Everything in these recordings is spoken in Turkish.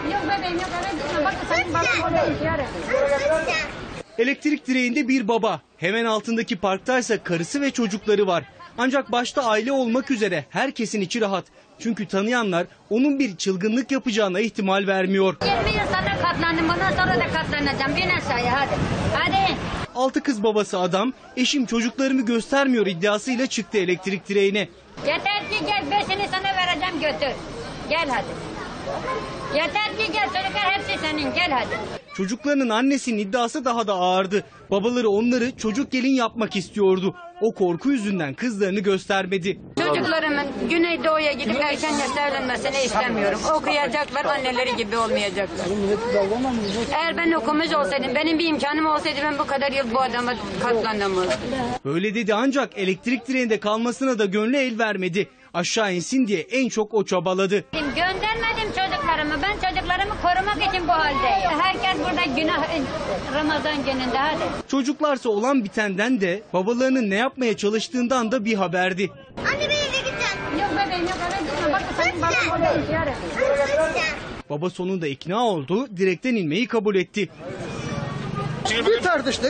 Yok bebeğim yok eve gitme. Bak senin baban orada işler ediyor. Elektrik direğinde bir baba. Hemen altındaki parktaysa karısı ve çocukları var. Ancak başta aile olmak üzere herkesin içi rahat. Çünkü tanıyanlar onun bir çılgınlık yapacağına ihtimal vermiyor. 20 yıl sana katlandım. Bundan sonra da katlanacağım. Bin aşağıya hadi. Hadi. 6 kız babası adam, eşim çocuklarımı göstermiyor iddiasıyla çıktı elektrik direğine. Yeter ki gel. 5'ini sana vereceğim götür. Gel hadi. Yeter ki gel. Çocuklar hepsi senin. Gel hadi. Çocuklarının annesinin iddiası daha da ağırdı. Babaları onları çocuk gelin yapmak istiyordu. O korku yüzünden kızlarını göstermedi. Çocuklarımın Güneydoğu'ya gidip erken yaşta evlenmesini istemiyorum. Okuyacaklar, anneleri gibi olmayacaklar. Eğer ben okumuş olsaydım, benim bir imkanım olsaydı ben bu kadar yıl bu adama katlanamazdım. Böyle dedi ancak elektrik direğinde kalmasına da gönlü el vermedi. Aşağı insin diye en çok o çabaladı. Göndermedim çocuklarımı. Ben çocuklarımı korumak için bu haldeyim. Herkes burada günah Ramazan gününde hadi. Çocuklarsa olan bitenden de babalarının ne yapmaya çalıştığından da bir haberdi. Anne ben eve gideceğim. Yok bebeğim yok eve gitme. Bak senin baban orada işler ediyor. Baba sonunda ikna oldu, direkten inmeyi kabul etti. Bir tartıştık.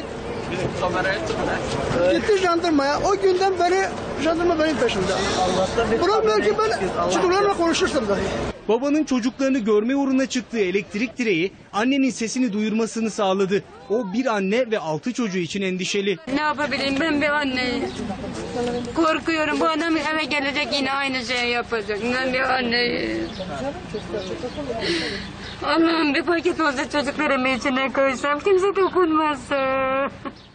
Gitti jandarmaya. O günden beri jandarma benim peşimde. Bırakmıyor ki ben çocuklarla konuşursam dahi. Babanın çocuklarını görme uğruna çıktığı elektrik direği annenin sesini duyurmasını sağladı. O bir anne ve 6 çocuğu için endişeli. Ne yapabilirim ben bir anneyim. Korkuyorum bu adam eve gelecek yine aynı şeyi yapacak. Ben bir anneyim. Allah'ım bir paket olsa çocuklarımı içine koysam kimse dokunmasın.